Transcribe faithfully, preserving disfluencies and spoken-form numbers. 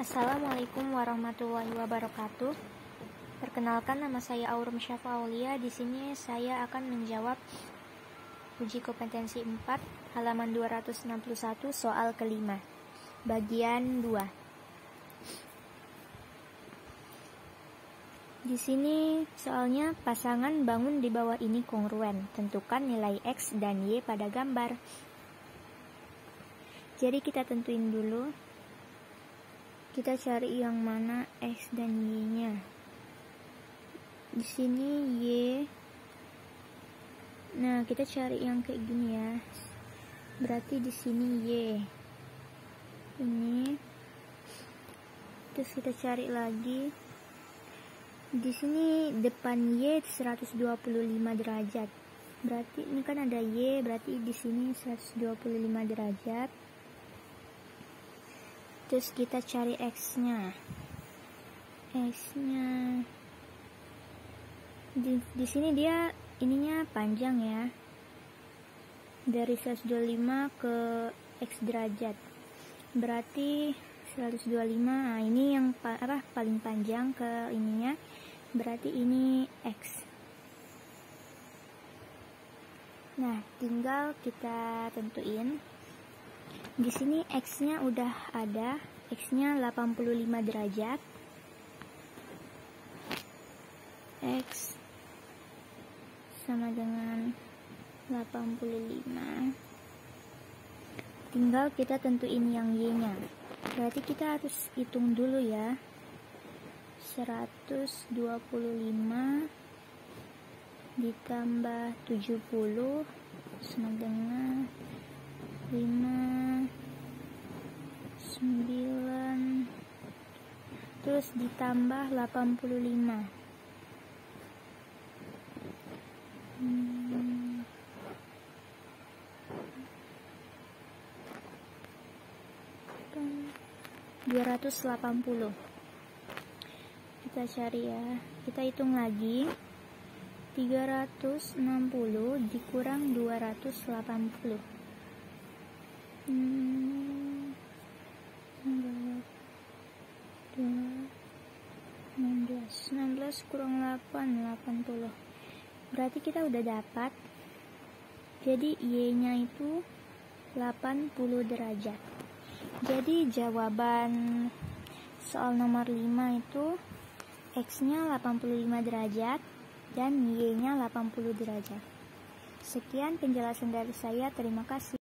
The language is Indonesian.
Assalamualaikum warahmatullahi wabarakatuh. Perkenalkan, nama saya Aurum Syafa Aulia. Di sini saya akan menjawab uji kompetensi empat halaman dua ratus enam puluh satu soal kelima, bagian dua. Di sini soalnya pasangan bangun di bawah ini kongruen. Tentukan nilai X dan Y pada gambar. Jadi kita tentuin dulu. Kita cari yang mana X dan Y-nya. Di sini Y. Nah, kita cari yang kayak gini ya. Berarti di sini Y. Ini. Terus kita cari lagi. Di sini depan Y seratus dua puluh lima derajat. Berarti ini kan ada Y, berarti di sini seratus dua puluh lima derajat. Terus kita cari X-nya. X-nya di, di sini dia ininya panjang ya. Dari seratus dua puluh lima ke X derajat. Berarti seratus dua puluh lima. Nah, ini yang apa paling panjang ke ininya. Berarti ini X. Nah, tinggal kita tentuin. Di sini X-nya udah ada, X-nya delapan puluh lima derajat. X sama dengan delapan puluh lima. Tinggal kita tentuin yang Y-nya. Berarti kita harus hitung dulu ya. seratus dua puluh lima ditambah tujuh puluh sama dengan lima, sembilan, terus ditambah delapan puluh lima. Hmm. dua ratus delapan puluh. Kita cari ya. Kita hitung lagi. tiga ratus enam puluh dikurang dua ratus delapan puluh. Hmm, enam belas, enam belas kurang delapan, delapan puluh. Berarti kita udah dapat. Jadi Y-nya itu delapan puluh derajat. Jadi jawaban soal nomor lima itu X-nya delapan puluh lima derajat dan Y-nya delapan puluh derajat. Sekian penjelasan dari saya. Terima kasih.